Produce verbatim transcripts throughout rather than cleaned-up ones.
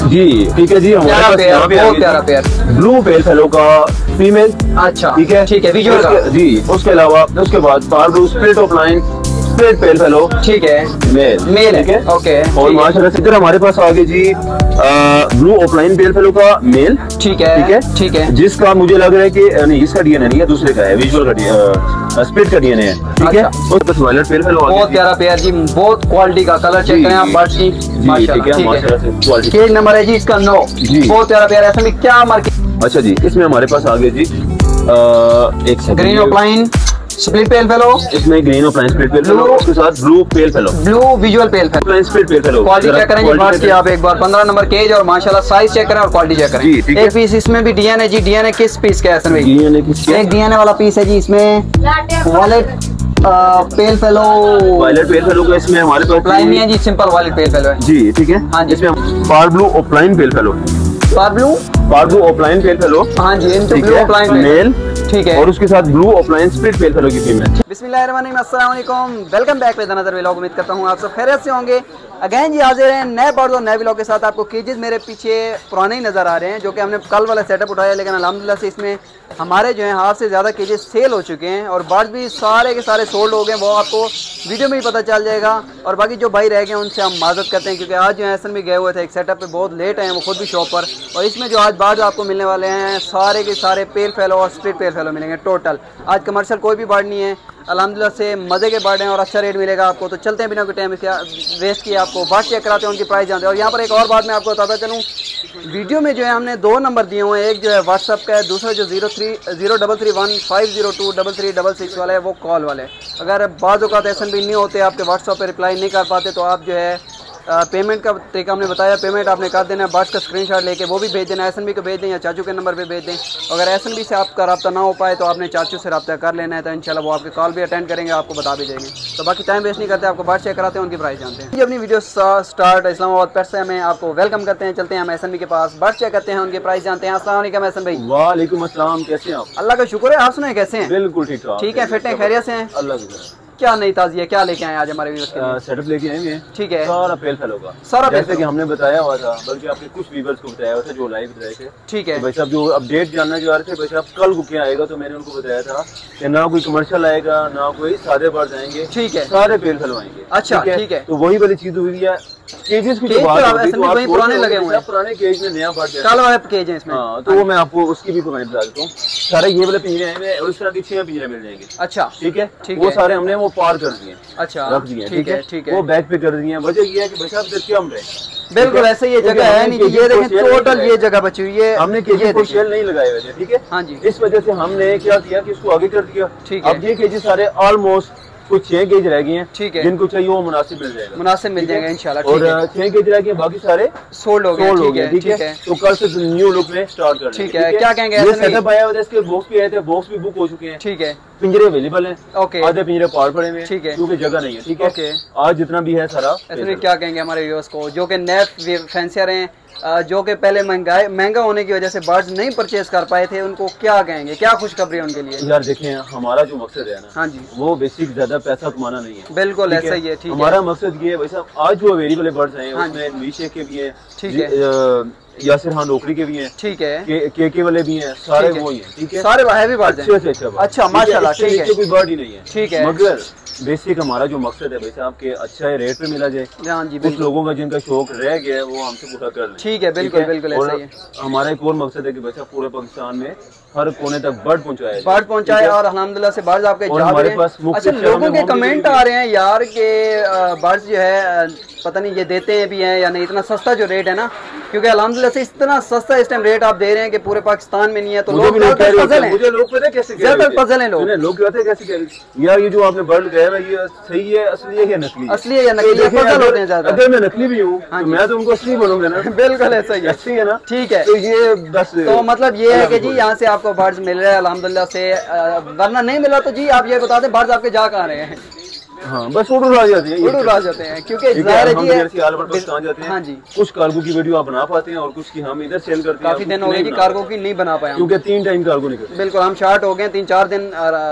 जी ठीक है जी, हमारे पास यहाँ पे बहुत प्यारा पेयर ब्लू पेल फेलो का फीमेल। अच्छा ठीक है ठीक है विजुअल का जी। उसके अलावा उसके बाद par blue split opaline split pale fallow ठीक है मेल मेल है ओके। और माशाल्लाह से इधर हमारे पास आ गए जी ब्लू ऑफलाइन पेल फेलो का मेल ठीक है ठीक है ठीक है, जिसका मुझे लग रहा है कि नहीं इसका डीएनए नहीं है, दूसरे का है, विजुअल का डीएनए स्प्लिट का डीएनए है ठीक है। और बस वायलेट पेल फेलो बहुत प्यारा पेयर जी, बहुत क्वालिटी का कलर चेक करें आप बर्ड्स की माशाल्लाह। केज नंबर है जी इसका नौ, बहुत प्यारा पेयर है। ऐसा में क्या मार्केट। अच्छा जी, इसमें हमारे पास आ गए जी एक green opaline split pale fallow, इसमें green opaline split pale fallow, उसके साथ blue pale fallow, blue visual pale fallow split pale fallow. Quality check करें जी बर्ड्स की आप एक बार। पंद्रह नंबर केज और माशाल्लाह साइज चेक करें और क्वालिटी चेक करें। एक पीस इसमें भी डीएनए जी, डीएनए किस पीस का है? डीएनए किस एक डीएनए वाला पीस है जी इसमें। Violet pale fallow, violet pale fallow का इसमें हमारे पास ऑफलाइन नहीं है जी, सिंपल वायलेट पेल फेलो है जी ठीक है। हाँ जी, इसमें par blue opaline pale fallow, par blue par blue opaline pale fallow हाँ जी, ब्लू ऑफलाइन मेल ठीक है। और उसके साथ blue opaline split pale fallow की फीमेल। बिस्मिल्लाहिर्रहमानिर्रहीम, अस्सलाम वालेकुम, welcome back with another vlog. उम्मीद करता हूँ आप सब खैरियत से होंगे। अगेन जी हाजिर हैं नए बर्ड्स और नए व्लॉग के साथ। आपको केजेस मेरे पीछे पुराने ही नज़र आ रहे हैं, जो कि हमने कल वाला सेटअप उठाया, लेकिन अल्हम्दुलिल्लाह से इसमें हमारे जो है हाथ से ज़्यादा केजेस सेल हो चुके हैं और बर्ड्स भी सारे के सारे सोल्ड हो गए। वो आपको वीडियो में ही पता चल जाएगा। और बाकी जो भाई रह गए उनसे हम माजरत करते हैं, क्योंकि आज जो है ऐसा भी गए हुए थे एक सेटअप पे, बहुत लेट हैं वो खुद भी शॉप पर। और इसमें जो आज बर्ड्स आपको मिलने वाले हैं सारे के सारे पेल फेलो और स्प्लिट पेल फेलो मिलेंगे टोटल। आज कमर्शियल कोई भी बर्ड नहीं है, अल्हम्दुलिल्लाह से मज़े के बर्ड हैं और अच्छा रेट मिलेगा आपको। तो चलते हैं बिना कोई टाइम वेस्ट किए, आपको बर्ड चेक कराते हैं, उनकी प्राइस जानते हैं। और यहाँ पर एक और बात मैं आपको बताता चलूँ, वीडियो में जो है हमने दो नंबर दिए हुए हैं, एक जो है व्हाट्सअप का है, दूसरा जो zero three zero double three one five zero two double three double six वाला है, वो कॉल वाले। अगर बाज़ औक़ात ऐसा भी नहीं होते, आपके व्हाट्सअप पर रिप्लाई नहीं कर पाते, तो आप जो है आ, पेमेंट का तरीका हमने बताया, पेमेंट आपने कर देना है, बर्ड्स का स्क्रीनशॉट लेके वो भी भेज देना, एस एन बी को भेज दें या चाचू के नंबर पे भेज दें। अगर एस एन बी से आपका रब्ता ना हो पाए तो आपने चाचू से रब्ता कर लेना है, तो इंशाल्लाह वो आपके कॉल भी अटेंड करेंगे, आपको बता भी देंगे। तो बाकी टाइम वेस्ट नहीं करते, आपको बर्ड चेक कराते हैं, उनकी प्राइस जानते हैं। अपनी वीडियो स्टार्ट इस्लामाबाद पेट से हमें आपको वेलकम करते हैं। चलते हैं हम एस एन बी के पास, बर्ड चेक करते हैं, उनकी प्राइस जानते हैं। अस्सलाम वालेकुम एस एन भाई। वालेकुम अस्सलाम, कैसे हैं आप? अल्लाह का शुक्र है, आप सुनाए कैसे हैं? बिल्कुल ठीक ठाक, ठीक है, फिट हैं, खैरियत से हैं? अल्लाह। क्या नई ताज़ी है, क्या लेके आए आज हमारे व्यूअर्स के लिए? सेटअप लेके आए हैं ठीक है, सारा पेल फेलो का, सारा जैसे कि हमने बताया हुआ था, बल्कि आपने कुछ व्यूअर्स को बताया हुआ था जो लाइव रहे थे ठीक है। भाई साहब जो अपडेट जानना चाह रहे थे, भाई साहब कल को क्या आएगा, तो मैंने उनको बताया था कि ना कोई कमर्शियल आएगा ना कोई सादे बर्ड्स आएंगे ठीक है, सारे पेल फेलो आएंगे। अच्छा ठीक है, तो वही वाली चीज हुई है। केजेस की तो बात होगी, तो वही पुराने लगे हुए हैं, पुराने केज में नया बर्ड कल वाले केज हैं इसमें। हाँ, तो वो मैं आपको उसकी भी कमेंट बता देता हूँ। सारे ये वाले पिंजरे हैं और इस तरह के छह पिंजरे मिल जाएंगे। अच्छा ठीक है, वो सारे हमने वो पार कर दिए, अच्छा रख दिए ठीक है ठीक है, वो बैक पे कर दिए। वजह ये है कि भाई साहब देखिए हम रहे बिल्कुल ऐसे, ये जगह है नहीं, ये देखें टोटल ये जगह बची हुई है, हमने केजेस को शेल नहीं लगाए हुए थे ठीक है। हाँ जी, इस वजह से हमने क्या किया कि इसको आगे कर दिया ठीक है। अब ये केजेस सारे ऑलमोस्ट कुछ छह गेज रह गए हैं ठीक है, जिनको चाहिए वो मुनासिब मिल जाएगा, मुनासिब मिल जाएगा इंशाल्लाह। और छह गेज रह गए, बाकी सारे सोल्ड हो गए ठीक है ठीक है। तो कल से न्यू लुक में स्टार्ट कर ठीक है। क्या कहेंगे, ये सेटअप आया हुआ है, इसके बॉक्स भी आए थे, बॉक्स भी बुक हो चुके हैं ठीक है, पिंजरे अवेलेबल हैं ओके, आधे पिंजरे पार पड़े हुए हैं ठीक है, क्योंकि जगह नहीं है ठीक है ओके। आज जितना भी है सारा ऐसे। क्या कहेंगे हमारे व्यूअर्स को जो कि नए फैंसियर हैं, जो कि पहले महंगाई महंगा होने की वजह से बर्ड्स नहीं परचेज कर पाए थे, उनको क्या कहेंगे, क्या खुशखबरी है उनके लिए? यार देखें, हमारा जो मकसद है ना, हाँ जी, वो बेसिक ज्यादा पैसा कमाना नहीं है, बिल्कुल ऐसा ही है ठीक है। हमारा मकसद ये है भाई साहब, आज जो अवेलेबल बर्ड्स हैं उसमें मीशे के भी हैं ठीक है, यासिर खान नौकरी के भी हैं ठीक है, के, के के वाले भी हैं, सारे वो ही हैं ठीक है, सारे हैवी बर्ड्स हैं अच्छे अच्छे। अच्छा माशाल्लाह ठीक है, कोई बर्ड ही नहीं है ठीक है, मगर बेसिक हमारा जो मकसद है भाई साहब के अच्छा रेट पे मिला जाए। हाँ जी, कुछ लोगों का जिनका शौक रह गया है वो हमसे पूरा कर लें ठीक है, बिल्कुल बिल्कुल ऐसा ही है। हमारा एक और मकसद है कि भाई साहब पूरे पाकिस्तान में हर कोने तक बर्ड पहुंचाए बर्ड पहुंचाए और अल्हम्दुलिल्लाह से बर्ड्स आपके जा रहे हैं। अच्छा, लोगों के कमेंट आ रहे हैं यार के बर्ड्स जो है पता नहीं ये देते हैं भी हैं या नहीं, इतना सस्ता जो रेट है ना, क्योंकि अल्हम्दुलिल्लाह से इतना सस्ता इस टाइम रेट आप दे रहे हैं कि पूरे पाकिस्तान में नहीं है, तो लोग पजल हैं। मुझे लोग पता है कैसे ज्यादा पजल हैं लोग, लोग कहते हैं कैसे कह रहे यार ये जो आपने बर्ड कहा है ये सही है, असली है या नकली, असली है या नकली, पजल होते हैं ज्यादा। अगर मैं नकली भी हूँ मैं तो उनको असली बनूंगा ना, बिल्कुल ऐसा ही असली है ना ठीक है। तो ये बस तो मतलब ये है कि जी यहाँ से आपको बर्ड्स मिल रहे हैं अल्हम्दुलिल्लाह से, वरना नहीं मिला तो जी आप ये बता दें बर्ड्स आपके जा कहाँ रहे हैं? हाँ बस उड़ उड़ा जाते हैं, उड़ उड़ा जाते हैं क्योंकि ज़ाहिर है जी जाते हैं। हाँ जी, कुछ कार्गो की वीडियो आप बना पाते हैं और कुछ की हम इधर सेल करते हैं। काफी दिन हो गए जी कार्गो की नहीं बना पाया क्योंकि तीन टाइम कार्गो निकलते। बिल्कुल, हम शार्ट हो गए तीन चार दिन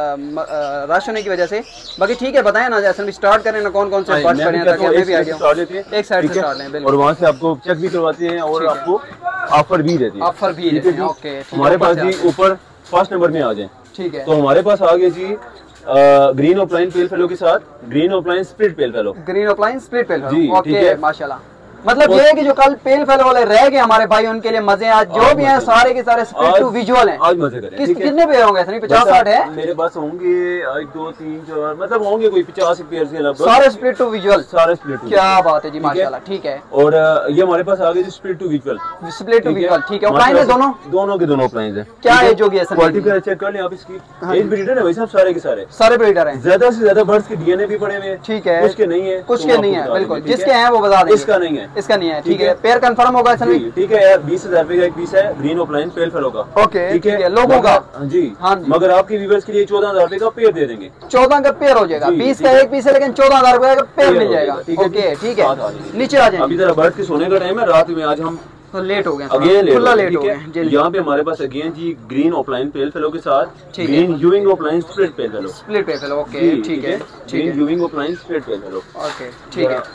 रश होने की वजह से। बाकी ठीक है, बताएं ना जैसे भी स्टार्ट करें ना, कौन कौन से पार्ट्स पड़े हैं ताकि हमें भी आइडिया हो। एक साइड से स्टार्ट लें और वहाँ से आपको चेक भी करवाते हैं और आपको ऑफर भी देते हैं। ऑफर भी देते हैं, ओके। हमारे पास जी ऊपर फर्स्ट नंबर में आ जाए, ठीक है। तो हमारे पास आ गए जी ग्रीन ऑफलाइन पेल फेलो के साथ green opaline split pale fallow. Green opaline split pale fallow, जी, ओके माशाल्लाह। मतलब ये है कि जो कल पेल फेलो वाले रह गए हमारे भाई, उनके लिए मजे आज जो भी हैं सारे के सारे स्प्लिट टू विजुअल हैं। आज मजे करें। किस कितने पेयर होंगे? सर पचास साठ है मेरे पास होंगे, एक दो तीन चार मतलब होंगे कोई पचास पेयर से लगभग, सारे स्प्लिट टू विजुअल। सारे स्प्लिट। क्या बात है जी, माशाल्लाह, ठीक है। और ये हमारे पास आ गए जी split to visual, split to visual, ठीक है। ऑफलाइन है दोनों, दोनों के दोनों ऑफलाइन है। क्या एज होगी सर? क्वालिटी का चेक कर लें आप इसकी। एज ब्रीडर है भाई साहब, सारे के सारे सारे ब्रीडर हैं। ज्यादा से ज्यादा बर्ड्स के डीएनए भी पड़े हुए हैं, ठीक है। कुछ के नहीं है, कुछ के नहीं है, बिल्कुल। जिसके हैं वो बता दें। इसका नहीं है, इसका नहीं है, ठीक है। पेयर कंफर्म होगा सर? ठीक है यार, बीस हजार रुपए का एक पीस है ग्रीन ऑफलाइन पेल फेलो का, ओके, ठीक है। लोगों का जी हाँ, मगर आपके व्यूअर्स के लिए चौदह हजार रुपए का पेयर दे देंगे। चौदह का पेयर हो जाएगा, बीस का एक पीस है लेकिन चौदह हजार रुपए का पेयर मिल जाएगा, ओके ठीक है। नीचे आ जाए, अभी जरा बर्ड के सोने का टाइम है, रात में आज हम तो लेट हो गए, अगेन खुला लेट हो गए। यहाँ पे हमारे पास अगेन जी ग्रीन ऑफलाइन पेल फेलो के साथ green euwing opaline split pale fallow. Split pale fallow, okay ठीक है। Green euwing opaline split pale fallow, okay ठीक है।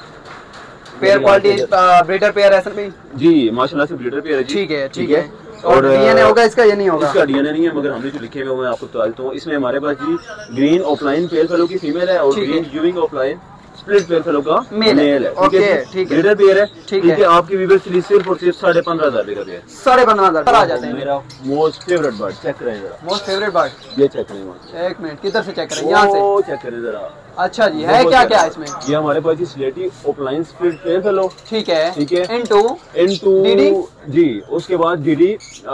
पेयर क्वालिटी ब्रीडर पेयर है सर भाई? जी माशाल्लाह से ब्रीडर पेयर है, ठीक है ठीक है। और डीएनए होगा इसका? ये नहीं होगा, इसका डीएनए नहीं है, मगर हमने जो लिखे हुए हैं आपको बता देता हूँ। इसमें हमारे पास जी ग्रीन ऑफलाइन पेल फेलो की फीमेल है और green euwing opaline split pale fallow का मेल है, ओके ठीक है। ब्रीडर पेयर है, ठीक है। आपकी व्यूअर्स के लिए सिर्फ और सिर्फ साढ़े पंद्रह हजार रुपए का पेयर, साढ़े पंद्रह हजार आ जाते हैं। मेरा मोस्ट फेवरेट बर्ड, चेक करें जरा। मोस्ट फेवरेट बर्ड, ये चेक करें, एक मिनट, किधर से चेक करें? यहाँ से चेक करें जरा। अच्छा जी, है क्या क्या इसमें? ये हमारे पास जी स्लेटी ऑफलाइन स्प्लिट पेल फेलो, ठीक है ठीक है। इनटू इनटू डीडी जी, उसके बाद डीडी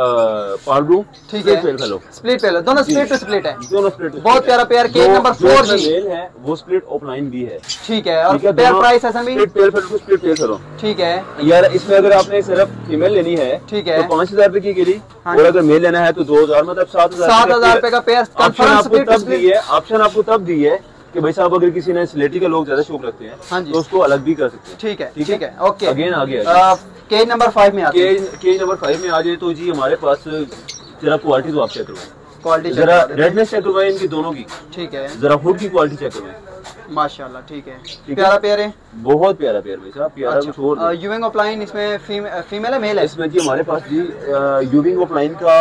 पार्डू, ठीक है। पेल फेलो स्प्लिट पेल, दोनों स्प्लिट टू स्प्लिट है, दोनों स्प्लिट। बहुत प्यारा पेयर, केज नंबर फोर जी मेल है, वो स्प्लिट ऑफलाइन भी है, ठीक है। और पेयर प्राइस है सभी split pale fallow split pale fallow, ठीक है यार। इसमें अगर आपने सिर्फ फीमेल लेनी है, ठीक है, तो पाँच हजार रुपए की गिरी, और अगर मेल लेना है तो दो हजार मतलब सात हजार सात हजार रुपए का पेयर। ऑप्शन आपको तब दी है, ऑप्शन आपको तब दी है कि भाई साहब अगर किसी ने स्लेटी का लोग ज्यादा शौक रखते हैं, हाँ जी, तो उसको अलग भी कर सकते हैं, ठीक है ठीक है, ओके। अगेन आ गया केज नंबर फाइव में, केज नंबर फाइव में आ जाए तो जी हमारे पास जरा क्वालिटी तो आप चेक करवाएं, क्वालिटी जरा रेडनेस चेक करवाएं इनकी दोनों की, ठीक है। जरा हुड की क्वालिटी चेक करवाएं, माशाल्लाह, ठीक है। प्यारा पेयर है, बहुत प्यारा पेयर भाई साहब, प्यारा कुछ और। यूविंग ऑफलाइन इसमें फीमेल है मेल है? इसमें जी हमारे पास जी यूविंग ऑफलाइन का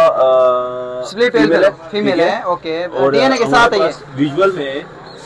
स्प्लिट पेयर है, फीमेल है, ओके। और डीएनए के साथ है ये विजुअल में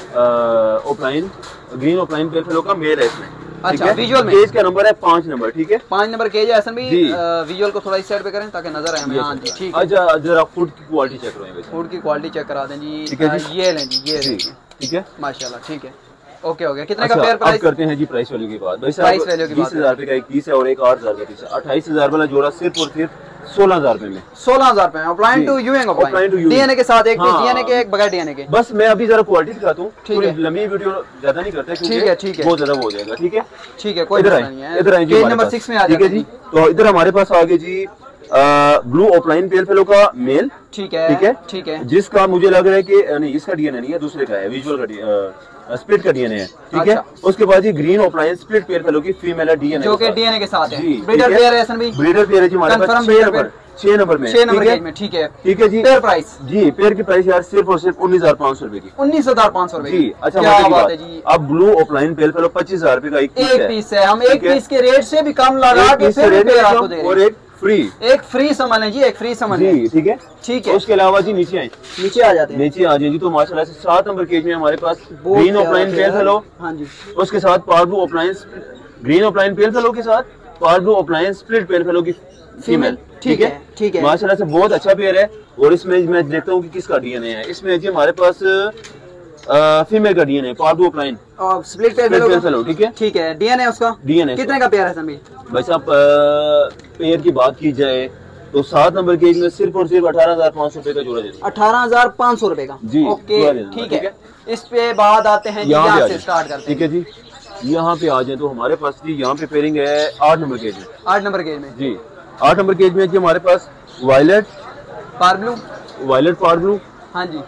opaline green opaline pale fallow का मेल है इसमें, अच्छा। विजुअल में केज का नंबर है पाँच नंबर, ठीक है, पाँच नंबर केज है। ऐसा भी विजुअल को थोड़ा इस साइड पे करें ताकि नजर आए हमें, हाँ जी ठीक है। अच्छा जरा फूड की क्वालिटी चेक करें, फूड की क्वालिटी चेक करा दें जी, ठीक है जी। ये लें जी, ये ठीक है, माशाल्लाह, ठीक है, ओके हो गया। कितने का पेयर प्राइस करते हैं जी? प्राइस वैल्यू की बात, प्राइस वैल्यू की बात, बीस हजार रुपए का एक पीस है और एक आठ हजार का पीस है, अट्ठाईस हजार वाला जोड़ा सिर्फ और सिर्फ सोलह हजार रुपए में, सोलह हजार रुपए opaline to euwing opaline to DNA के साथ, एक डीएनए के एक बगैर डीएनए के। बस मैं अभी जरा क्वालिटी दिखाता हूँ, ठीक है, लंबी वीडियो ज्यादा नहीं करते, ठीक है ठीक है, बहुत ज्यादा हो जाएगा, ठीक है ठीक है, कोई इधर नहीं है। इधर आए जी, नंबर सिक्स में आ जाएगा जी। तो इधर हमारे पास आ गए जी ब्लू ऑफलाइन पेल फेलो का मेल, ठीक है ठीक है ठीक है, जिसका मुझे लग रहा है कि नहीं इसका डीएनए नहीं है, दूसरे का है, विजुअल का स्प्लिट का डीएनए है, ठीक है। उसके बाद जी green opaline split pale fallow की फीमेल है, डीएनए जो कि डीएनए के साथ है, ब्रीडर पेयर है ऐसा भी, ब्रीडर पेयर है जी हमारे पास छह नंबर छह नंबर में, छह नंबर में, ठीक है ठीक है जी। पेयर प्राइस जी, पेयर की प्राइस यार सिर्फ और सिर्फ उन्नीस हजार पाँच सौ रुपए की, उन्नीस हजार पाँच सौ रुपए जी। अच्छा क्या बात है जी। अब ब्लू ऑफलाइन पेल फेलो पच्चीस हजार रुपए का एक पीस है, हम एक पीस के रेट से भी कम लगा के और एक फ्री, एक फ्री सामान है जी, एक फ्री सामान जी, ठीक है ठीक है। उसके अलावा जी नीचे आए, नीचे आ जाते हैं, नीचे आ जाए जी। तो माशाल्लाह से सात नंबर केज में हमारे पास ग्रीन ऑफलाइन पेल फेलो, हाँ जी, उसके साथ पार्डू opaline green opaline pale fallow के साथ पार्डू ऑफलाइन स्प्लिट पेल फेलो की फीमेल, ठीक है ठीक है। माशाल्लाह से बहुत अच्छा पेयर है। और इसमें मैं देखता हूँ कि किसका डीएनए है। इसमें जी हमारे पास फीमेल का डीएनए पार्डू ऑफलाइन और स्प्लिट पेल फेलो, ठीक है ठीक है। डीएनए उसका डीएनए कितने का पेयर है सभी? भाई साहब पेयर की बात की जाए तो सात नंबर केज में सिर्फ और सिर्फ अठारह हजार पाँच सौ रुपए का जोड़ा दे, अठारह हजार पाँच सौ रुपए का जी, ओके ठीक है। इस पे बाद आते हैं यहाँ से स्टार्ट करते हैं, ठीक है जी। यहाँ पे आ जाए तो हमारे पास जी यहाँ पे पेयरिंग है आठ नंबर केज में, आठ नंबर केज में जी, आठ नंबर केज में जी हमारे पास violet par blue, violet par blue, हाँ जी,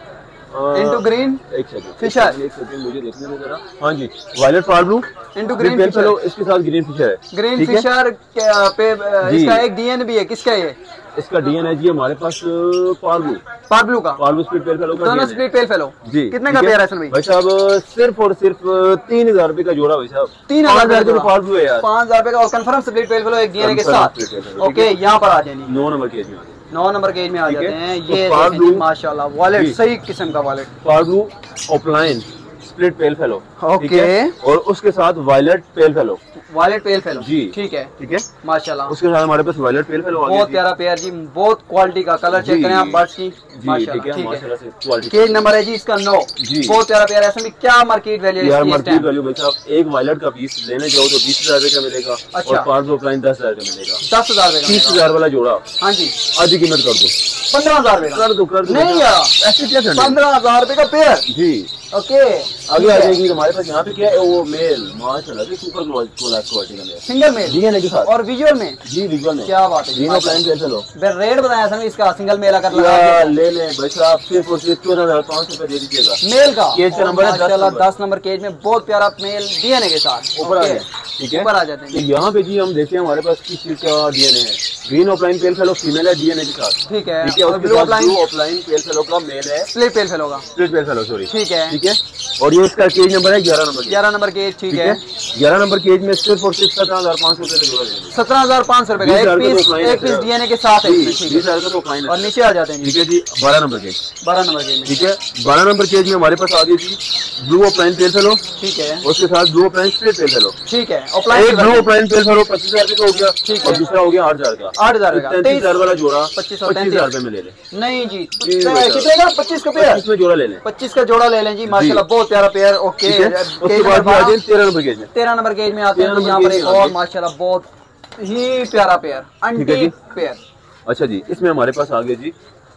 इनटू ग्रीन एक सेकंड फिशर, एक सेकंड मुझे देखने दो जरा। हाँ जी, violet par blue into green Fischer, चलो इसके साथ ग्रीन फिशर है। ग्रीन फिशर पे इसका एक डीएन भी है, किसका ये? इसका डीएन है जी हमारे पास पार ब्लू, पार ब्लू का, par blue split pale fallow का, दोनों स्प्लिट पेल फेलो जी। कितने का पेयर है सर भाई? भाई साहब सिर्फ और सिर्फ तीन हजार रुपए का जोड़ा भाई साहब, तीन हजार का पार ब्लू है यार, पांच हजार रुपए का और कंफर्म स्प्लिट पेल फेलो एक डीएनए के साथ। ओके, यहाँ पर आ जाए, नौ नंबर केज में नौ नंबर केज में आ जाते हैं। ये माशाल्लाह वॉलेट, सही किस्म का violet, par blue opaline split pale fallow. Okay, और उसके साथ violet pale fallow, violet pale fallow जी, ठीक है ठीक है माशाल्लाह। उसके साथ हमारे पास वायलेट पेल फेलो, बहुत प्यारा पेयर जी, बहुत क्वालिटी का, कलर चेक करें आप बर्ड्स की माशाल्लाह, ठीक है। केज नंबर है जी इसका नौ, बहुत प्यारा पेयर है। ऐसे में क्या मार्केट वैल्यू है? यार मार्केट वैल्यू भाई साहब एक वायलेट का पीस लेने जाओ तो बीस हजार रुपए का मिलेगा। अच्छा, और पाँच सौ ऑफलाइन दस हजार का मिलेगा, दस हजार रुपए, तीस हजार वाला जोड़ा। हाँ जी, आधी कीमत कर दो, पंद्रह हजार रुपए कर दो, कर दो नहीं यार, ऐसे क्या करना, पंद्रह हजार रुपए का पेयर जी। ओके, आगे आ जाएगी हमारे पास। यहाँ पे क्या है, वो मेल माशाल्लाह सुपर क्वालिटी का मेल, सिंगल मेल डीएनए के साथ और विजुअल में जी, विजुअल में क्या बात है। ग्रीन ऑफलाइन पे चलो रेट बताया सर इसका, सिंगल मेल अगर लगा ले ले भाई साहब सिर्फ और सिर्फ चौदह हजार पाँच सौ रुपए दे दीजिएगा। मेल का केज का नंबर है दस नंबर केज में, बहुत प्यारा मेल डीएनए के साथ। ऊपर आ जाए, ठीक है, ऊपर आ जाते हैं। यहाँ पे जी हम देखते हैं हमारे पास किस चीज का डीएनए है। Green opaline pale fallow female है डीएनए के साथ, ठीक है, ठीक है। और ब्लू ऑफलाइन पेल फेलो का मेल है, स्प्लिट पेल फेलो का, स्प्लिट पेल फेलो सॉरी, ठीक है, ठीक है। और ये इसका केज नंबर है ग्यारह नंबर, ग्यारह नंबर केज, ठीक है। ग्यारह नंबर केज में सिर्फ और सिर्फ सत्रह हजार पाँच सौ रुपए, सत्रह हजार पाँच सौ रुपए का एक पीस, एक पीस डीएनए के साथ है, बीस हजार का तो फाइन। और नीचे आ जाते हैं, ठीक है जी, बारह नंबर केज, बारह नंबर केज में, ठीक है। बारह नंबर केज में हमारे पास आ गई थी ब्लू ऑफलाइन पेल फेलो, ठीक है, उसके साथ blue opaline split pale fallow, ठीक है। Opaline blue opaline pale fallow पच्चीस हजार का हो गया, ठीक और है। दूसरा हो गया आठ हजार का, आठ हजार का, तैंतीस हजार वाला जोड़ा पच्चीस पच्चीस हजार रुपए में ले ले। नहीं जी, कितने का? पच्चीस का पेयर, इसमें जोड़ा ले लें, पच्चीस का जोड़ा ले लें जी माशाल्लाह, बहुत प्यारा पेयर। ओके, तेरह नंबर केज में, तेरह नंबर केज में आते हैं यहाँ पर एक और माशाल्लाह बहुत ही प्यारा पेयर, अंटीक पेयर। अच्छा जी, इसमें हमारे पास आ गया जी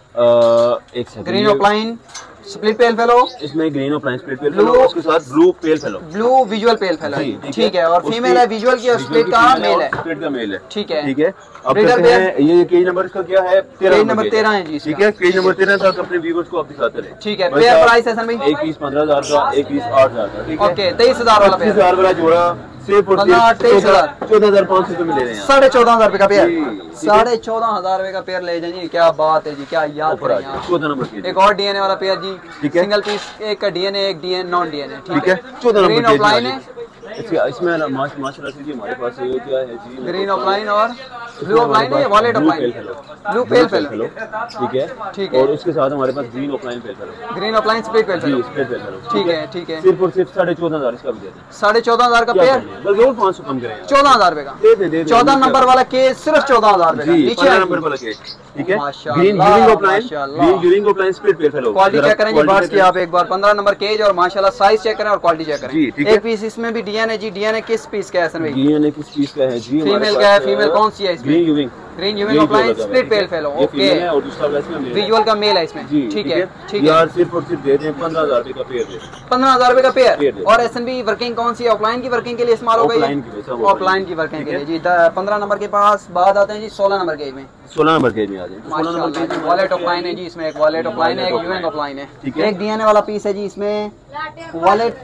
एक second, green opaline split pale fallow, इसमें green opaline split pale fallow, उसके साथ blue pale fallow, blue visual pale fallow, ठीक है। और फीमेल है विजुअल की, और स्प्लिट का मेल है, स्प्लिट का मेल है, ठीक है, ठीक है। अब कहते हैं ये केज नंबर इसका क्या है, पेज नंबर तेरह है जी, ठीक है। पेज नंबर तेरह तक अपने व्यूअर्स को आप दिखाते रहे, ठीक है। पेयर प्राइस है सर भाई, एक पीस पंद्रह हजार का, एक पीस आठ हजार का, ठीक है। ओके, तेईस हजार वाला पेयर, हजार वाला जोड़ा सिर्फ तेईस हजार, चौदह हजार पाँच सौ रुपए में ले रहे हैं, साढ़े चौदह हजार रुपए का पेयर, साढ़े चौदह हजार रुपए का पेयर ले जाइए। क्या बात है जी, क्या याद करें। चौदह नंबर एक और डीएनए वाला पेयर जी, ठीक है, सिंगल पीस, एक का डीएनए, एक डीएनए नॉन डीएनए, ठीक है। चौदह नंबर ग्रीन ऑफलाइन है, इसमें माशाल्लाह से जी हमारे पास क्या है जी, ग्रीन ऑफलाइन और ब्लू ऑफलाइन है, violet opaline, blue pale fallow, ठीक है, ठीक है। और उसके साथ हमारे पास green opaline pale fallow, green opaline split pale fallow, ठीक है, ठीक है। सिर्फ और सिर्फ साढ़े चौदह हजार इसका भी देते हैं, साढ़े चौदह हजार का पेयर, बल्कि और पाँच सौ कम करें, चौदह हजार रुपए का दे दे दे। चौदह नंबर वाला केस सिर्फ चौदह हजार रुपए, नीचे नंबर वाला केस, ठीक है। Green euwing opaline, green euwing opaline split pale fallow, quality check करें जी बर्ड्स की आप एक बार, पंद्रह नंबर केज और माशाल्लाह साइज चेक करें और क्वालिटी चेक करें। एक पीस इसमें भी डीएनए जी, डीएनए किस पीस का है सर भाई? डीएनए किस पीस का है जी? फीमेल का है, फीमेल कौन सी है इसमें? Green euwing, green euwing opaline split pale fallow, okay. और दूसरा वाला इसमें विजुअल का मेल है इसमें, ठीक है, ठीक है। यार सिर्फ और सिर्फ दे दें पंद्रह हजार रुपए का पेयर दे, पंद्रह हजार रुपए का पेयर। और एसएनबी वर्किंग कौन सी है? ऑफलाइन की वर्किंग के लिए इस्तेमाल होगा ये, ऑफलाइन की वर्किंग के लिए जी। पंद्रह नंबर के पास बाद आते हैं जी सोलह नंबर केज में, सोलह नंबर केज में आ जाए। सोलह नंबर केज में वॉलेट ऑफलाइन है जी, इसमें एक वॉलेट ऑफलाइन है, एक यूविंग ऑफलाइन है, एक डीएनए वाला पीस है जी इसमें। Violet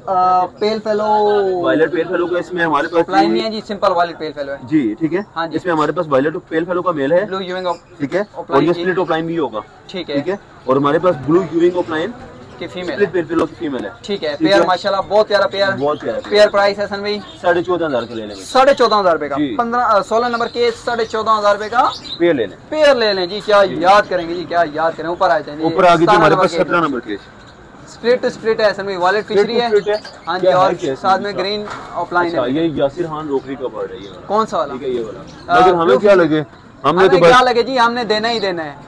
pale fallow, violet pale fallow का इसमें हमारे पास ऑफलाइन नहीं है जी, सिंपल वायलेट पेल फेलो है जी, ठीक है। हाँ जी, इसमें हमारे पास वायलेट पेल फेलो का मेल है, ब्लू यूविंग, ठीक है। और ये स्प्लिट ऑफलाइन भी होगा, ठीक है, ठीक है। और हमारे पास ब्लू यूविंग ऑफलाइन की फीमेल, स्प्लिट पेल फेलो की फीमेल है, ठीक है। पेयर माशाल्लाह बहुत प्यारा पेयर, बहुत प्यारा पेयर। प्राइस है सन भाई साढ़े चौदह हजार का ले लेंगे, साढ़े चौदह हजार रुपए का। पंद्रह सोलह नंबर के साढ़े चौदह हजार रुपए का पेयर ले लें, पेयर ले लें जी। क्या याद करेंगे जी, क्या याद करें। ऊपर आ जाएंगे, ऊपर आगे हमारे पास सत्रह नंबर के स्प्लिट टू स्प्लिट है सर, वॉलेट फिशरी है, हाँ जी। और साथ में ग्रीन ऑफलाइन है। ये यासिर खान रोकरी का बर्ड है, ये कौन सा वाला? ये वाला। लेकिन हमें क्या लगे, हमने तो क्या लगे जी, हमने देना ही देना है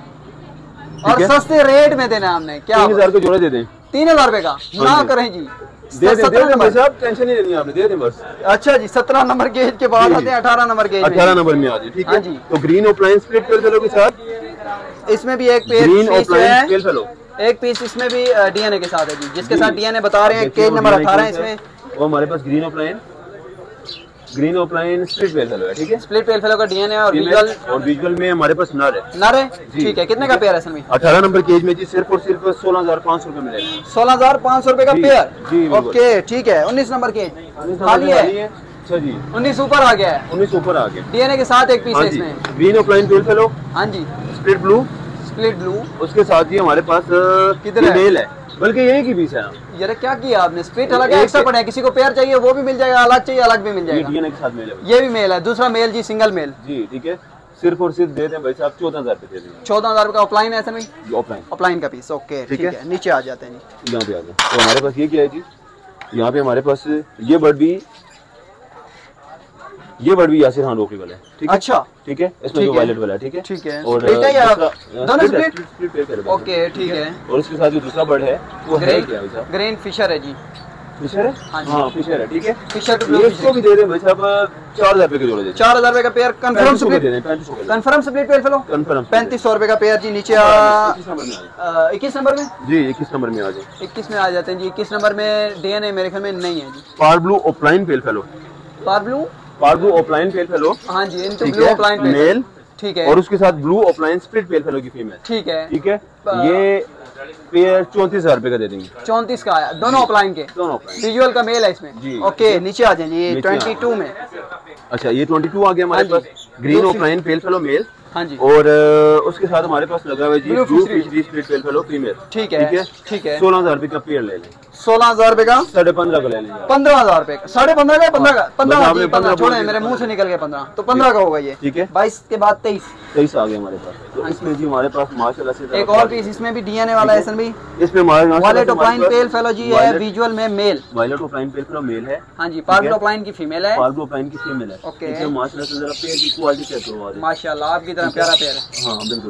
और सस्ते रेट में देना है हमने। क्या तीन हजार का जोड़ा दे दें, तीन हजार रुपए का ना करें जी, दे दे दे भाई साहब, टेंशन नहीं लेनी आपने, दे दें बस। अच्छा जी, सत्रह नंबर गेज के बाद आते हैं अठारह नंबर गेज, अठारह नंबर में आ जाए, ठीक है जी। तो green opaline split pale fallow के साथ इसमें भी एक pair green opaline pale fallow, एक पीस इसमें भी डीएनए के साथ है जी, जिसके साथ डीएनए बता रहे हैं। केज नंबर अठारह है इसमें। वो हमारे पास green opaline green opaline split pale fallow है, ठीक है। स्प्लिट पेल फेलो का डीएनए और विजुअल और विजुअल में हमारे पास नर है। नर है, ठीक है। कितने का पेयर है सर? अठारह नंबर केज में जी सिर्फ और सिर्फ सोलह हजार पाँच सौ रुपए मिलेगा। सोलह हजार पाँच सौ रुपए का पेयर जी, ओके, ठीक है। उन्नीस नंबर केज खाली है। अच्छा जी, उन्नीस ऊपर आ गया है। उन्नीस ऊपर आ गया डीएनए के साथ एक पीस है इसमें। ग्रीन ऑफलाइन पेल फेलो, हाँ जी। स्प्लिट ब्लू, स्प्लिट ब्लू, उसके साथ ही हमारे पास किधर मेल है, बल्कि यही की पीस है। यार क्या किया आपने? स्प्लिट अलग है, एक्स्ट्रा पड़ा है। किसी को पेयर चाहिए वो भी मिल जाएगा, अलग चाहिए अलग भी मिल जाएगा। डीएनए के साथ मेल है, ये भी मेल है। दूसरा मेल जी, सिंगल मेल जी, ठीक है। सिर्फ और सिर्फ दे दें भाई साहब चौदह हजार रुपए दे दें। चौदह हजार का ऑफलाइन है सर? ऑफलाइन ऑफलाइन का पीस, ओके, ठीक है। नीचे आ जाते हैं जी, यहाँ पे आ जाए। तो हमारे पास ये क्या है जी, यहाँ पे हमारे पास ये बर्ड भी ये बर्ड भी यासिर खान रोकरी वाला है, ठीक है। अच्छा, ठीक है। इसमें जो वायलेट वाला है, ठीक है, ठीक है। और दोनों स्प्लिट, ओके, ठीक है। और इसके साथ जो दूसरा बर्ड है वो है क्या भाई साहब? ग्रीन फिशर है जी। फिशर है, हाँ फिशर है, ठीक है। फिशर टू ये इसको भी दे दें भाई साहब चार हजार रुपए के जोड़े दे। चार हजार रुपए का पेयर कंफर्म स्प्लिट दे दें, पैंतीस सौ confirm split pair fallow, confirm पैंतीस सौ रुपए का पेयर जी। नीचे इक्कीस नंबर में जी, इक्कीस नंबर में आ जाए। इक्कीस में आ जाते हैं जी। इक्कीस नंबर में डीएनए मेरे ख्याल में नहीं है जी। Par blue opaline pale fallow, par blue par blue opaline pale fallow, हाँ जी, इनटू ब्लू ऑफलाइन मेल, ठीक है। और उसके साथ blue opaline split pale fallow की फीमेल, ठीक है, ठीक है। ये पेयर चौंतीस हजार रुपए का दे देंगे। चौंतीस का आया, दोनों ऑफलाइन के, दोनों ऑफलाइन। विजुअल का मेल है इसमें, ओके। नीचे आ जाएंगे ये ट्वेंटी टू में। अच्छा, ये ट्वेंटी टू आ गया हमारे पास। Green opaline pale fallow male, हाँ जी, और उसके साथ हमारे पास लगा हुआ है जी blue fischeri split pale fallow female, ठीक है, ठीक है। सोलह हजार रुपए का पेयर ले लें। सोलह हजार रुपए का, साढ़े पंद्रह का ले लें। पंद्रह हजार रुपए का, साढ़े पंद्रह का, पंद्रह का, पंद्रह पंद्रह छोड़े, मेरे मुंह से निकल गया पंद्रह, तो पंद्रह का होगा ये, ठीक है। बाईस के बाद तेईस, तेईस आ गया हमारे पास। तो इसमें जी हमारे पास माशाल्लाह से एक और पीस इसमें भी डीएनए वाला है सर भाई। इसमें वायलेट ऑफलाइन पेल फेलो जी है, विजुअल में male. Violet opaline pale fallow male है, हाँ जी। पार ब्लू ऑफलाइन की फीमेल है, पार ब्लू ऑफलाइन की फीमेल है, ओके। इसमें माशाल्लाह से जरा पेयर की क्वालिटी चेक करवा दें। माशाल्लाह आपकी तरह प्यारा पेयर है, हाँ बिल्कुल।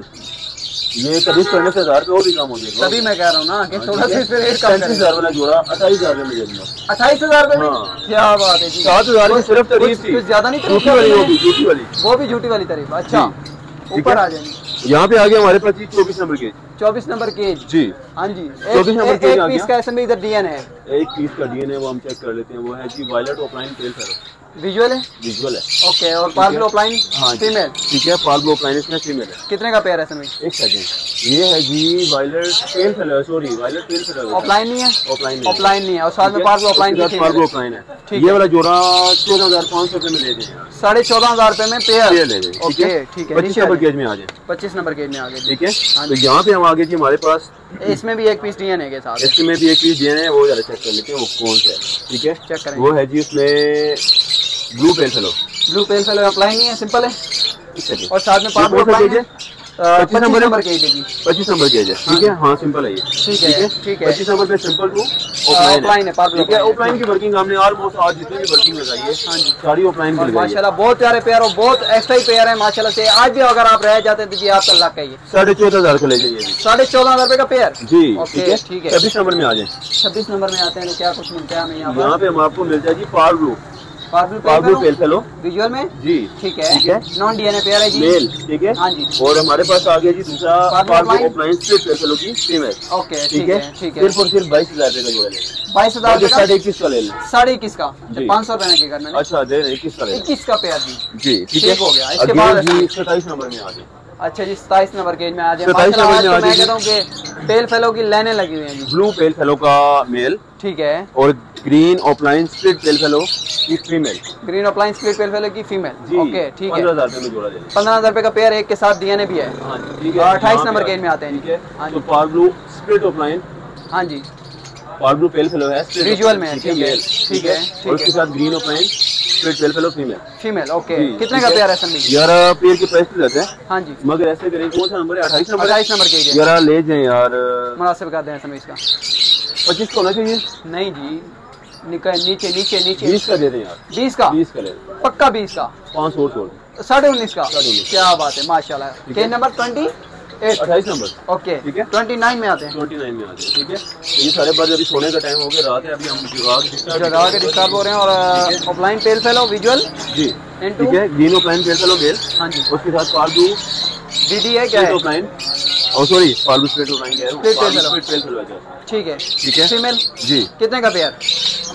ये करीब करने से हजार रुपये और भी कम हो जाएगा। तभी मैं कह रहा हूँ ना कि थोड़ा सा इसमें रेट कम पैंतीस हजार वाला जोड़ा अट्ठाईस हजार में मिल जाएगा। अट्ठाईस हजार रुपए में, हाँ। क्या बात है जी। सात हजार की सिर्फ तारीफ थी, कुछ ज्यादा नहीं, झूठी वाली वो भी झूठी वाली वो भी झूठी वाली तारीफ। अच्छा, ऊपर आ जाएंगे। यहाँ पे आ गया हमारे पास जी चौबीस नंबर केज, चौबीस नंबर केज जी, हाँ जी। चौबीस नंबर केज आ पीस का इसमें इधर डीएनए है, एक पीस का डीएनए वो हम चेक कर लेते हैं। वो है जी violet opaline pale fallow, visual है, विजुअल है, ओके। और पार ब्लू ऑफलाइन फीमेल, ठीक है। पार ब्लू ऑफलाइन इसमें फीमेल है। कितने का पेयर है इसमें? एक सेकंड, ये है जी violet pale fallow, sorry violet pale fallow, opaline नहीं है, ऑफलाइन ऑफलाइन नहीं है। और साथ में पार ब्लू ऑफलाइन की पार ब्लू ऑफलाइन है, ये वाला जोड़ा चौदह हजार पाँच सौ रुपए में ले जाए, साढ़े चौदह हजार रुपए में पेयर ले जाए, ओके, ठीक है। पच्चीस नंबर केज में आ जाए, पच्चीस नंबर केज में आ गए, ठीक है। तो यहाँ पे हम आ गए जी हमारे पास, इसमें भी एक पीस डीएनए के साथ, इसमें भी एक पीस डीएनए है, वो जरा चेक कर लेते हैं वो कौन सा है, ठीक है। चेक करें। वो है जी उसमें blue pale fallow, blue pale fallow opaline नहीं है, सिंपल है, है। और साथ में पार ब्लू ऑफलाइन है। पच्चीस नंबर नंबर केज है जी, पच्चीस नंबर केज है, ठीक है। हाँ सिंपल है ये, ठीक है, ठीक है। पच्चीस नंबर पे सिंपल टू ऑफलाइन है, पार ब्लू, ठीक है। ऑफलाइन की वर्किंग हमने ऑलमोस्ट आज जितनी भी वर्किंग लगाई है सारी ऑफलाइन की लगाई है। माशाल्लाह बहुत प्यारे पेयर और बहुत एक्स्ट्रा ही पेयर है माशाल्लाह से। आज भी अगर आप रह जाते तो जी आपका लाख का ये साढ़े चौदह हजार का ले जाइए, साढ़े चौदह हजार रुपए का पेयर जी, ओके, ठीक है। छब्बीस नंबर में आ जाए, छब्बीस नंबर में आते हैं तो क्या कुछ मिलता है हमें यहाँ यहाँ पे हम आपको मिल जाए जी par blue, par blue par blue pale fallow visual में जी, ठीक है, ठीक है। नॉन डीएनए पेयर है जी, मेल, ठीक है, हाँ जी। और हमारे पास आ गया जी दूसरा par blue opaline split pale fallow की फीमेल, ओके, ठीक है, ठीक है। सिर्फ और सिर्फ बाईस हजार रुपए का जोड़ा ले, बाईस हजार साढ़े इक्कीस का ले लें, साढ़े इक्कीस का, पाँच सौ रुपए में क्या करना? अच्छा दे इक्कीस का ले, इक्कीस का पेयर जी, जी, ठीक है, हो गया। इसके बाद जी सताईस नंबर में आ गए, अच्छा जी सताईस नंबर केज में आ जाए। सताईस नंबर में आ मैं कहता हूँ कि पेल फेलो की लाइनें लगी हुई हैं जी, ब्लू पेल फेलो का मेल, ठीक है, और green opaline split pale fallow की female, green opaline split pale fallow की फीमेल, ओके, ठीक है। पंद्रह हजार रुपए में जोड़ा ले, पंद्रह हजार रुपए का पेयर, एक के साथ डीएनए भी है, ठीक है। अट्ठाईस नंबर केज में आते हैं, ठीक है। तो पार ब्लू स्प्लिट ऑफलाइन, हाँ जी, पार ब्लू पेल फेलो है, विजुअल में, ठीक है, ठीक है, और उसके साथ green opaline split pale fallow female, female, okay. कितने का पेयर है संदीप? यार पेयर की प्राइस रहते हैं, हाँ जी, मगर ऐसे करें कौन सा नंबर है? अट्ठाईस नंबर, अट्ठाईस नंबर केज है यार ले जाए यार, मुनासिब कर दें समय इसका पच्चीस का होना चाहिए, नहीं जी, निकल नीचे नीचे नीचे बीस का दे दें यार, बीस का, बीस का ले, पक्का बीस का, पाँच सौ छोड़, साढ़े उन्नीस का, क्या बात है माशाल्लाह। केज नंबर ट्वेंटी एट, अट्ठाईस नंबर, ओके, ठीक है। ट्वेंटी नाइन में आते हैं, ट्वेंटी नाइन में आते हैं, ठीक है। तो ये सारे बार अभी सोने का टाइम हो गया, रात है, अभी हम जगह के डिस्टर्ब हो रहे हैं। और ऑफलाइन पेल फेलो विजुअल जी, ठीक है, green opaline pale fallow male, हाँ जी, उसके साथ पार ब्लू डीडी है क्या है ऑफलाइन, और sorry par blue split opaline क्या है, split pale fallow, split pale fallow है, ठीक है, ठीक है। फीमेल जी, कितने का पेयर?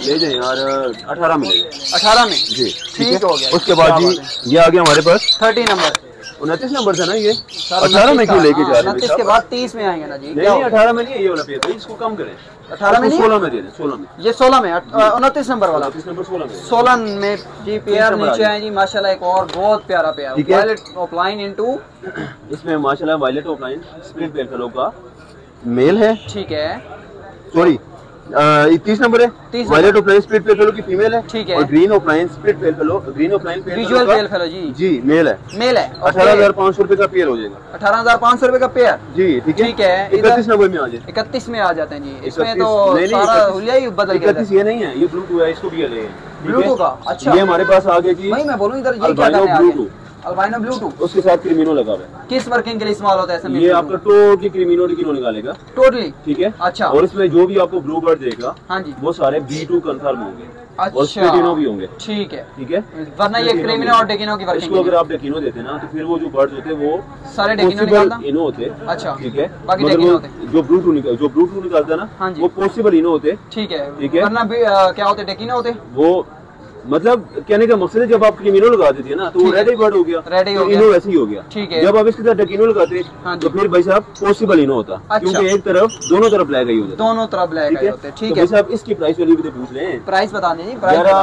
ले जाए यार, अठारह में ले जाए। अठारह में जी ठीक हो गया। उसके बाद जी ये आ गया हमारे पास थर्टी नंबर, उनतीस नंबर था ना ये, अठारह में क्यों लेके जा रहे हैं? उनतीस के बाद तीस में आएंगे ना जी? नहीं अठारह में नहीं है ये वाला पेपर, इसको कम करें। अठारह में नहीं, सोलह में दे दें, सोलह में। ये सोलह में, उनतीस नंबर वाला, उनतीस नंबर सोलह में, सोलह में जी पेयर नीचे है जी माशाल्लाह। एक और बहुत प्यारा पेयर, वायलेट ऑफलाइन इनटू, इसमें माशाल्लाह violet opaline split pair fallow का मेल है। ठीक है, सॉरी तीस नंबर है, violet opaline split pair fallow की फीमेल है। ठीक है, और green opaline split pair fallow, green opaline visual pair fallow जी जी मेल है, मेल है। अठारह हजार पाँच सौ रुपए का पेयर हो जाएगा, अठारह हजार पाँच सौ रुपए का पेयर जी। ठीक है, ठीक है, इकतीस नंबर में आ जाए, इकतीस में आ जाते हैं जी। इसमें तो सारा हुलिया ही बदल गया। इकतीस ये नहीं है, ये ब्लूटूथ है, इसको भी ले ब्लूटूथ का। अच्छा, ये हमारे पास आ गया जी। भाई मैं बोलूं इधर ये क्या करने आ गए? अल्बाइनो ब्लूटूथ, उसके साथ क्रिमिनो लगा हुआ है। किस वर्किंग के लिए इस्तेमाल होता है ऐसा? ये आपका टोटली क्रिमिनो डिकिनो निकालेगा टोटली। ठीक है, अच्छा। और इसमें जो भी आपको ब्लू बर्ड देगा, हाँ जी, वो सारे बी टू कंफर्म होंगे। अच्छा, और स्प्लिटिनो भी होंगे। ठीक है, ठीक है, वरना ये क्रिमिनो और डेकिनो की वर्किंग। इसको अगर आप डेकिनो देते ना, तो फिर वो जो बर्ड्स होते हैं वो सारे डेकिनो निकालता, इनो होते। अच्छा, ठीक है, बाकी डेकिनो होते। जो ब्लूटूथ निकाल जो ब्लूटूथ निकालता ना, हाँ जी, वो पॉसिबल इनो होते। ठीक है, ठीक है, वरना क्या होते? डेकिनो होते। वो मतलब कहने का मकसद है जब आप क्रिमिनो लगा देती है ना, तो वो रेडी बर्ड हो गया, रेडी हो तो गया, इनो वैसे ही हो गया। ठीक है, जब आप इसके साथ डेकिनो लगाते, हाँ तो फिर भाई साहब पॉसिबल इनो होता। अच्छा। क्योंकि एक तरफ दोनों तरफ ब्लैक आई होता, दोनों तरफ ब्लैक आई होते। ठीक है, साहब इसकी प्राइस वाली भी तो पूछ लें। प्राइस बता दीजिए।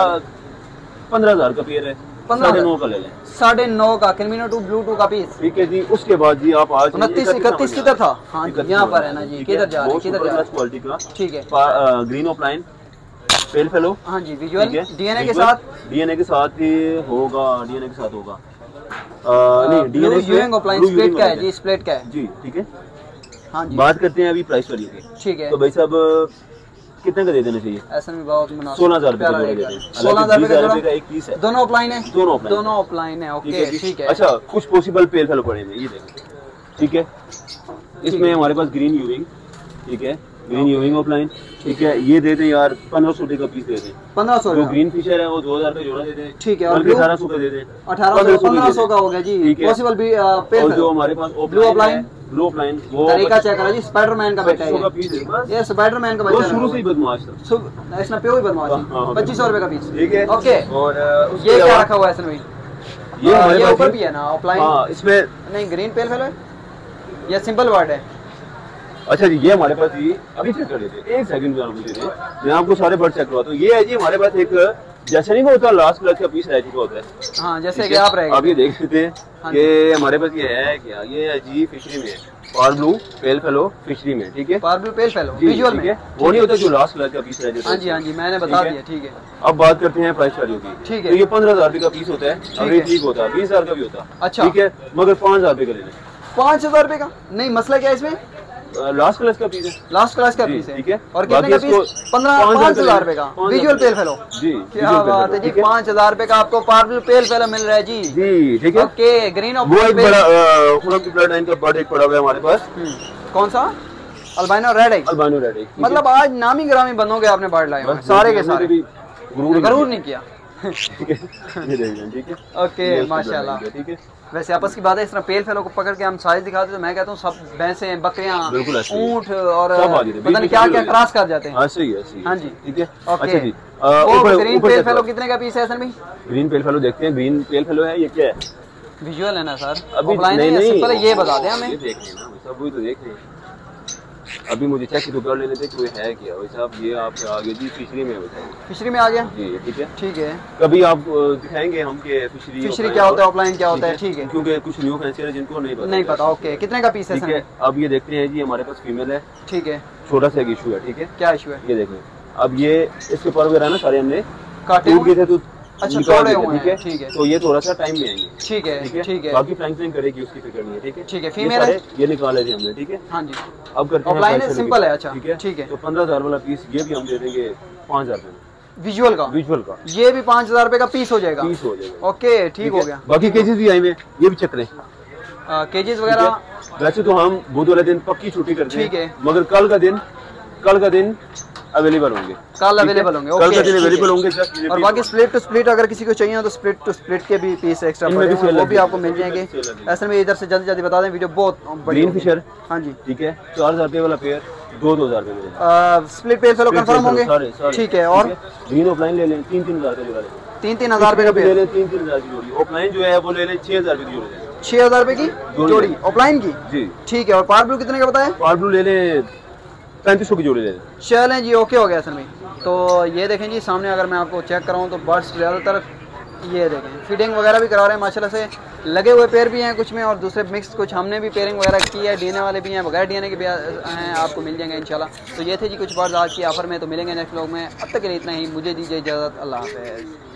पंद्रह हजार का पेयर है, साढ़े नौ का ले लें, साढ़े नौ का क्रिमिनो टू ब्लू टू का पीस। ठीक है जी। उसके बाद जी आप आज उनतीस इकतीस किधर था? हाँ यहाँ पर है ना जी, किधर जा रहे हैं? किधर जा रहे हैं? क्वालिटी का। ठीक है, ग्रीन ऑफलाइन पेल फेलो। हाँ जी, विजुअल डीएनए के साथ, डीएनए के साथ ही होगा, डीएनए के साथ होगा। नहीं, डीएनए यूएंग ऑफलाइन स्प्लिट का है जी, स्प्लिट का है जी। ठीक है, हाँ जी। बात करते हैं अभी प्राइस वाली की। ठीक है, तो भाई साहब कितने का दे देना चाहिए? ऐसा भी बहुत मुनासिब, सोलह हजार रुपए का दे दें। सोलह हजार रुपए का एक पीस है, दोनों ऑफलाइन है, दोनों ऑफलाइन, दोनों ऑफलाइन है। ओके, ठीक है। अच्छा, कुछ पॉसिबल पेल फेलो पड़ेंगे, ये देखो। ठीक है, इसमें हमारे पास ग्रीन यूविंग, ठीक है, ग्रीन यूविंग ऑफलाइन। ठीक है, ये दे दें यार, पंद्रह सौ का पीस दे दें। पंद्रह सौ जो ग्रीन फिशर है वो दो हजार का जोड़ा दे दें। ठीक है, और अठारह सौ का दे दें। अठारह सौ पंद्रह सौ का हो गया जी, पॉसिबल भी। और जो हमारे पास ब्लू ऑफलाइन, ब्लू ऑफलाइन वो तरीका चेक करा जी, स्पाइडरमैन का बेटा है ये, स्पाइडरमैन का बच्चा शुरू से ही बदमाश था, इसमें प्योर ही बदमाश है। पच्चीस सौ रुपए का पीस। ठीक है, ओके। और ये क्या रखा हुआ है इसमें? ये हमारे पास ऊपर भी है ना ऑफलाइन, इसमें नहीं ग्रीन पेल फेलो है, ये सिंपल वर्ड है। अच्छा जी, ये हमारे पास जी अभी चेक कर लेते हैं, एक सेकंड में आपको दे दें, मैं आपको सारे बर्ड चेक करवाता हूँ। ये है जी हमारे पास एक, जैसे नहीं होता लास्ट क्लास का पीस रह चुका होता है। हाँ, जैसे कि आप रहेगा, आप ये देख लेते हैं कि हमारे पास ये है क्या, ये है जी फिशरी में, par blue pale fallow fischeri में। ठीक है, par blue pale fallow visual में, वो नहीं होता जो लास्ट क्लास का पीस रह जाता है। हाँ जी, हाँ जी, मैंने बता दिया। ठीक है, अब बात करते हैं प्राइस वैल्यू की। ठीक है, तो ये पंद्रह हजार रुपए का पीस होता है, अभी ठीक होता है, बीस हजार का भी होता है। अच्छा, ठीक है, मगर पाँच हजार रुपए का लेना। पाँच हजार रुपए का नहीं, मसला क्या है इसमें? लास्ट क्लास का पीस है, लास्ट क्लास का पीस है। ठीक है, और कितने का पीस? पंद्रह पाँच हजार रुपए का विजुअल पेल फेलो जी। क्या बात है जी, पाँच हजार रुपए का आपको पार्पल पेल फेलो मिल रहा है जी। जी, ठीक है, ओके। ग्रीन ऑफ वो एक बड़ा पूरा ब्लड लाइन का बर्ड एक पड़ा हुआ है हमारे पास। कौन सा? अल्बाइनो रेड है, अल्बाइनो रेड है। मतलब आज नामी ग्रामी बनोगे आपने बर्ड लाए सारे के सारे, गरूर नहीं किया। ठीक है, ओके, माशाल्लाह। ठीक है, वैसे आपस की बात है, इस तरह पेल फेलो को पकड़ के हम साइज दिखाते तो मैं कहता हूँ सब भैंसें, बकरियां, ऊंट और पता नहीं क्या क्या क्रॉस कर जाते हैं। हाँ जी, ठीक है, ओके जी। ग्रीन पेल फेलो कितने का पीस है सर भाई? ग्रीन पेल फेलो देखते हैं, ग्रीन पेल फेलो है, ये क्या है? विजुअल है ना सर, ऑफलाइन है, सिंपल है, ये बता दें हमें। देख लेना सब, वही तो देख लें। अभी मुझे चेक तो कर लेने थे कि वो है क्या। वैसे आप ये आप आगे जी फिशरी में बताइए। फिशरी में आ गया जी, ठीक है, ठीक है। कभी आप दिखाएंगे हम के फिशरी फिशरी क्या होता है, ऑफलाइन क्या होता है। ठीक है, क्योंकि कुछ न्यू फैंसी जिनको नहीं पता नहीं पता। ओके, कितने का पीस है? ठीक है, अब ये देखते हैं जी, हमारे पास फीमेल है। ठीक है, छोटा सा एक इशू है। ठीक है, क्या इशू है? ये देखें, अब ये इसके पर वगैरह ना सारे हमने काटे हुए थे, तो अच्छा छोड़े हुए हैं। ठीक है, तो ये थोड़ा सा टाइम में आएंगे। ठीक है, ठीक है, ठीक है। बाकी फ्लैंकिंग करेगी, उसकी फिक्र नहीं है। ठीक है, ठीक है, फीमेल है, ये निकाले थे हमने। ठीक है, हाँ जी। अब करते हैं ऑफलाइन है, सिंपल है। अच्छा, ठीक है, ठीक है। तो पंद्रह हजार वाला पीस ये भी हम दे देंगे पाँच हजार रुपए विजुअल का, विजुअल का ये भी पाँच हजार रुपए का पीस हो जाएगा, पीस हो जाएगा। ओके, ठीक हो गया। बाकी केजेस भी आए हुए, ये भी चेक करें केजेस वगैरह। वैसे तो हम बुध वाले दिन पक्की छुट्टी करते हैं, ठीक है, मगर कल का दिन, कल का दिन अवेलेबल होंगे, कल अवेलेबल होंगे, कल तक अवेलेबल होंगे। और बाकी स्प्लिट टू स्प्लिट अगर किसी को चाहिए तो स्प्लिट टू स्प्लिट के भी पीस एक्स्ट्रा पड़े हैं, वो भी आपको मिल जाएंगे। ऐसे में इधर से जल्दी जल्दी बता दें, वीडियो बहुत बड़ी फिशर। हाँ जी ठीक है, चार हजार रुपये वाला पेयर दो दो हजार रुपये स्प्लिट पेयर फेलो कंफर्म होंगे। ठीक है, और ग्रीन ऑफलाइन ले लें तीन तीन हजार रुपये, तीन तीन हजार रुपये का पेयर ले लें, तीन तीन हजार की जोड़ी। ऑफलाइन जो है वो ले लें छह हजार रुपये की जोड़ी, छह हजार रुपये की जोड़ी ऑफलाइन की जी। ठीक है, और पार ब्लू कितने का बताया? पार ब्लू ले लें पैंतीस सौ की जोड़ी ले लें। चलें जी, ओके हो गया असल में। तो ये देखें जी सामने, अगर मैं आपको चेक कराऊँ तो बर्ड्स ज़्यादातर ये देखें फीडिंग वगैरह भी करा रहे हैं माशाल्लाह से, लगे हुए पेयर भी हैं कुछ में, और दूसरे मिक्स कुछ हमने भी पेयरिंग वगैरह की है, डीएनए वाले भी हैं, बगैर डीएनए के भी हैं, आपको मिल जाएंगे इंशाल्लाह। तो ये थे जी कुछ बर्ड्स आज की ऑफर में, तो मिलेंगे नेक्स्ट व्लॉग में। अब तक के लिए इतना ही, मुझे दीजिए इजाज़त, अल्लाह हाफ़िज़।